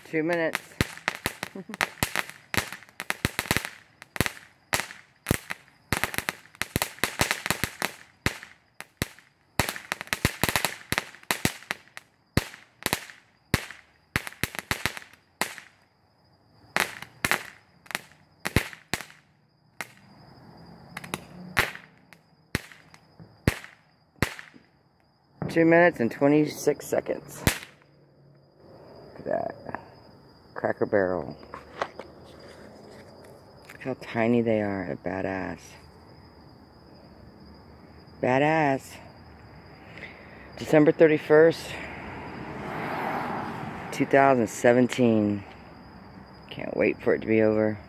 2 minutes. Two minutes and 26 seconds. Look at that. Cracker Barrel. Look how tiny they are. They're badass. Badass. December 31st, 2017. Can't wait for it to be over.